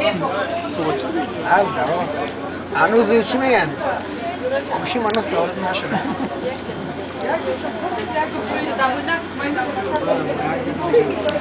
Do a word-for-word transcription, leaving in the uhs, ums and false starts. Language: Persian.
از دراز هنوز چی میگن؟ گوشی من استفاده نشده